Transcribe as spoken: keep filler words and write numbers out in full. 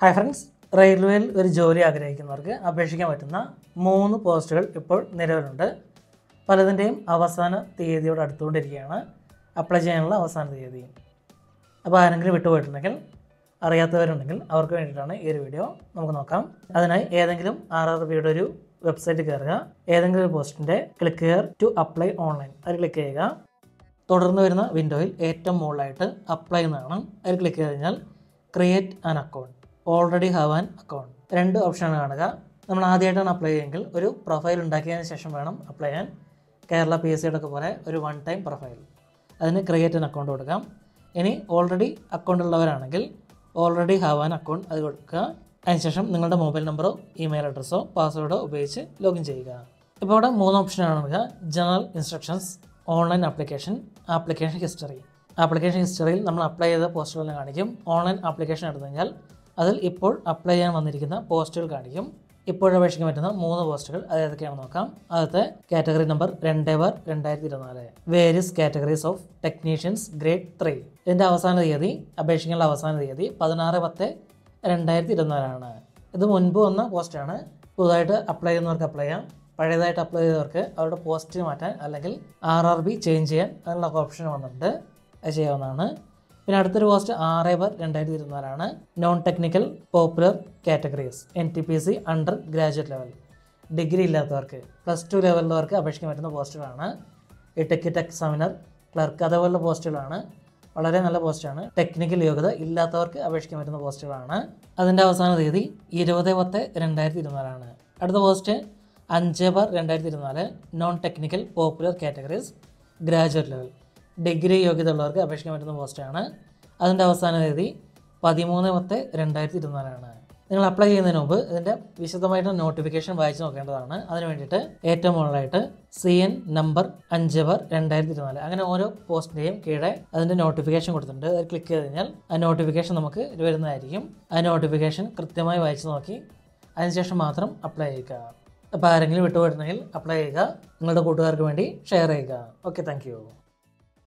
Hi friends, റെയിൽവേയിൽ ഒരു ജോലി ആഗ്രഹിക്കുന്നവർക്ക് അപേക്ഷിക്കാൻ പറ്റുന്ന മൂന്ന് പോസ്റ്റുകൾ ഇപ്പോൾ നിലവിലുണ്ട്. പലതിൻ്റെയും അവസാന തീയതിയോട് അടുത്തുകൊണ്ടിരിക്കുകയാണ്. അപ്ലൈ ചെയ്യാനുള്ള അവസാന തീയതി. അപ്പോൾ ആരെങ്കിലും വിട്ടുപോയിട്ടുണ്ടെങ്കിൽ, അറിയാത്തവരുണ്ടെങ്കിൽ അവർക്ക് വേണ്ടിയിട്ടാണ് ഈ ഒരു വീഡിയോ. നമുക്ക് നോക്കാം. അതിനായി ഏതെങ്കിലും ആർ ആർ ബിയുടെ ഒരു വെബ്സൈറ്റ് കയറുക. ഏതെങ്കിലും ഒരു പോസ്റ്റിൻ്റെ click here to apply online അതിൽ ക്ലിക്ക് ചെയ്യുക. തുടർന്ന് വരുന്ന വിൻഡോയിൽ ഏറ്റവും മുകളിലായിട്ട് അപ്ലൈ എന്നാണ്. അതിൽ ക്ലിക്ക് ചെയ്ത് കഴിഞ്ഞാൽ create an account, already have an account, രണ്ട് ഓപ്ഷനാണ് കാണുക. നമ്മൾ ആദ്യമായിട്ടാണ് അപ്ലൈ ചെയ്യുമെങ്കിൽ ഒരു പ്രൊഫൈൽ ഉണ്ടാക്കിയതിന് ശേഷം വേണം അപ്ലൈ ചെയ്യാൻ. കേരള പി എസ് സിയുടെ ഒക്കെ പോലെ ഒരു വൺ ടൈം പ്രൊഫൈൽ, അതിന് ക്രിയേറ്റ് ആൻ അക്കൗണ്ട് കൊടുക്കാം. ഇനി ഓൾറെഡി അക്കൗണ്ട് ഉള്ളവരാണെങ്കിൽ ഓൾറെഡി ഹാവ് ആൻ അക്കൗണ്ട് അത് കൊടുക്കുക. അതിനുശേഷം നിങ്ങളുടെ മൊബൈൽ നമ്പറോ ഇമെയിൽ അഡ്രസ്സോ പാസ്വേഡോ ഉപയോഗിച്ച് ലോഗിൻ ചെയ്യുക. ഇപ്പോൾ ഇവിടെ മൂന്ന് ഓപ്ഷനാണ് കാണുക. General instructions, online application, application history. ആപ്ലിക്കേഷൻ ഹിസ്റ്ററിയിൽ നമ്മൾ അപ്ലൈ ചെയ്ത പോസ്റ്റുകളെല്ലാം കാണിക്കും. ഓൺലൈൻ ആപ്ലിക്കേഷൻ എടുത്തു കഴിഞ്ഞാൽ അതിൽ ഇപ്പോൾ അപ്ലൈ ചെയ്യാൻ വന്നിരിക്കുന്ന പോസ്റ്റുകൾ കാണിക്കും. ഇപ്പോൾ അപേക്ഷിക്കാൻ പറ്റുന്ന മൂന്ന് പോസ്റ്റുകൾ അത് ഏതൊക്കെയാണെന്ന് നോക്കാം. ആദ്യത്തെ കാറ്റഗറി നമ്പർ രണ്ട് ബാർ രണ്ടായിരത്തി ഇരുപത്തിനാല്, various categories of technicians grade three. ഇതിൻ്റെ അവസാന തീയതി, അപേക്ഷിക്കാനുള്ള അവസാന തീയതി പതിനാറ് പത്ത് രണ്ടായിരത്തി ഇരുപത്തിനാലാണ്. ഇത് മുൻപ് വന്ന പോസ്റ്റാണ്. പുതുതായിട്ട് അപ്ലൈ ചെയ്യുന്നവർക്ക് അപ്ലൈ ചെയ്യാം. പഴയതായിട്ട് അപ്ലൈ ചെയ്തവർക്ക് അവരുടെ പോസ്റ്റ് മാറ്റാൻ അല്ലെങ്കിൽ ആർ ആർ ബി ചേഞ്ച് ചെയ്യാൻ അതിനുള്ള ഓപ്ഷൻ വന്നിട്ടുണ്ട്. അത് ചെയ്യാവുന്നതാണ്. പിന്നെ അടുത്തൊരു പോസ്റ്റ് ആറ് ബാർ രണ്ടായിരത്തി ഇരുപത്തിനാലാണ്. Non technical popular categories, N T P C under graduate level. Degree ഇല്ലാത്തവർക്ക്, പ്ലസ് ടു ലെവലിലുള്ളവർക്ക് അപേക്ഷിക്കാൻ പറ്റുന്ന പോസ്റ്റുകളാണ്. ഈ ടിക്കറ്റ് എക്സാമിനർ, ക്ലർക്ക്, അതേപോലുള്ള പോസ്റ്റുകളാണ്. വളരെ നല്ല പോസ്റ്റാണ്. ടെക്നിക്കൽ യോഗ്യത ഇല്ലാത്തവർക്ക് അപേക്ഷിക്കാൻ പറ്റുന്ന പോസ്റ്റുകളാണ്. അതിൻ്റെ അവസാന തീയതി ഇരുപത് പത്ത് രണ്ടായിരത്തി ഇരുപത്തിനാലാണ്. അടുത്ത പോസ്റ്റ് അഞ്ച് ബാർ രണ്ടായിരത്തി ഇരുപത്തിനാല്, non technical popular categories graduate level. Degree യോഗ്യത ഉള്ളവർക്ക് അപേക്ഷിക്കാൻ പറ്റുന്ന പോസ്റ്റാണ്. അതിൻ്റെ അവസാന തീയതി പതിമൂന്ന് പത്ത് രണ്ടായിരത്തി ഇരുപത്തിനാലാണ്. നിങ്ങൾ അപ്ലൈ ചെയ്യുന്നതിന് മുമ്പ് ഇതിൻ്റെ വിശദമായിട്ട് നോട്ടിഫിക്കേഷൻ വായിച്ച് നോക്കേണ്ടതാണ്. അതിന് വേണ്ടിയിട്ട് ഏറ്റവും മുകളിലായിട്ട് സി എൻ നമ്പർ അഞ്ച് ബാർ രണ്ടായിരത്തി ഇരുപത്തിനാല്, അങ്ങനെ ഓരോ പോസ്റ്റിൻ്റെയും കീഴെ അതിൻ്റെ നോട്ടിഫിക്കേഷൻ കൊടുത്തിട്ടുണ്ട്. അത് ക്ലിക്ക് ചെയ്ത് കഴിഞ്ഞാൽ ആ നോട്ടിഫിക്കേഷൻ നമുക്ക് വരുന്നതായിരിക്കും. ആ നോട്ടിഫിക്കേഷൻ കൃത്യമായി വായിച്ച് നോക്കി അതിനുശേഷം മാത്രം അപ്ലൈ ചെയ്യുക. അപ്പോൾ ആരെങ്കിലും വിട്ടുപോയിട്ടുണ്ടെങ്കിൽ അപ്ലൈ ചെയ്യുക. നിങ്ങളുടെ കൂട്ടുകാർക്ക് വേണ്ടി ഷെയർ ചെയ്യുക. Okay, thank U.